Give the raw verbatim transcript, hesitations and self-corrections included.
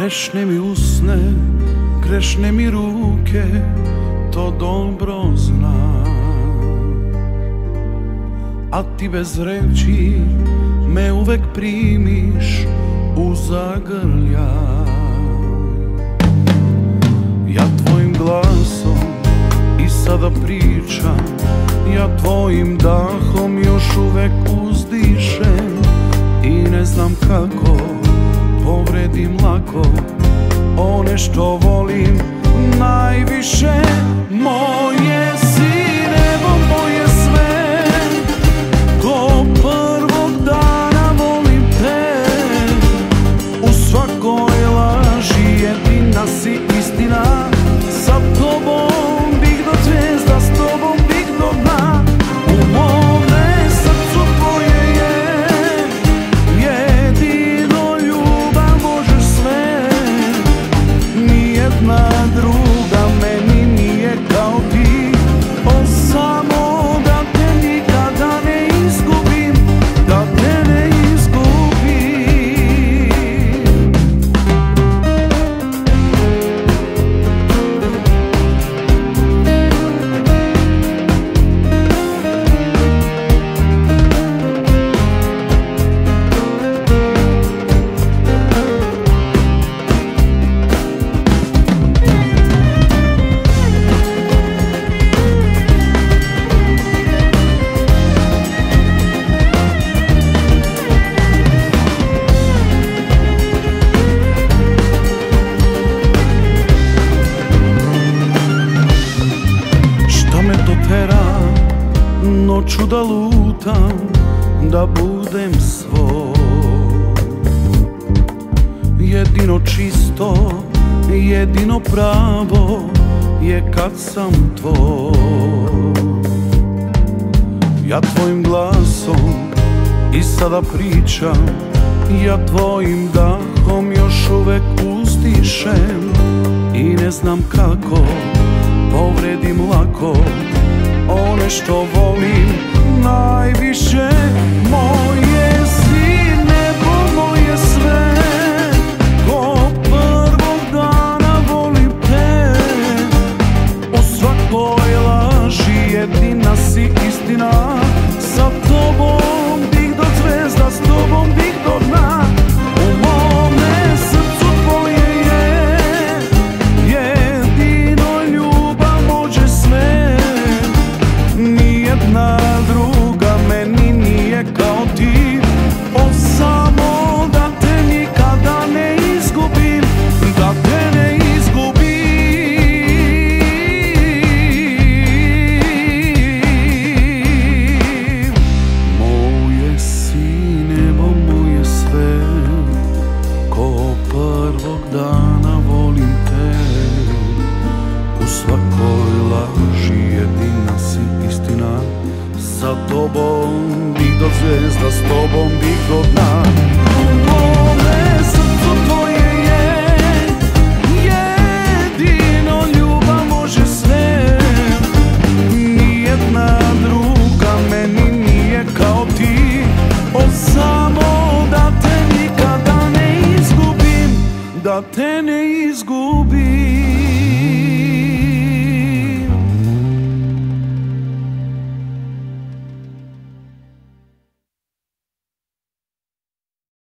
Grešne mi usne, grešne mi ruke, to dobro znam. A ti bez reči me uvek primiš u zagrljaj. Ja tvojim glasom i sada pričam, ja tvojim dahom još uvek uzdišem i ne znam kako povredim lako one što volim najviše. Moje si nebo, moje sve, ko prvog dana volim te. U svakoj laži jedina si istina, sa tobom bih do zvijezda, s tobom bih do dna. U mome srcu tvoje je jedino ljubav, možeš sve. Nijedna druga meni nije kao ti, o samo da te nikada ne izgubim, da te ne izgubim. Noću da lutam, da budem svoj, jedino čisto, jedino pravo je kad sam tvoj. Ja tvojim glasom i sada pričam, ja tvojim dahom još uvek uzdišem i ne znam kako povredim lako one što volim najviše. Moje si nebo, moje sve, ko prvog dana volim te. U svakoj laži jedina si istina, sa tobom bih do zvijezda, s tobom bih do dna. U mome srcu tvoje je jedino ljubav, može sve. Nijedna druga meni nije kao ti, o samo da te nikada ne izgubim, da te ne izgubim. Moje si nebo, moje sve, ko prvog dana volim te. U svakoj laži jedina si istina, sa tobom bih do zvijezda, s tobom bih do dna.